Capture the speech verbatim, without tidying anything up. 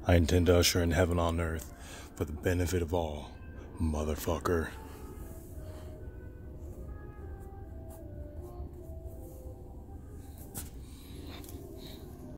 I intend to usher in heaven on earth for the benefit of all, motherfucker.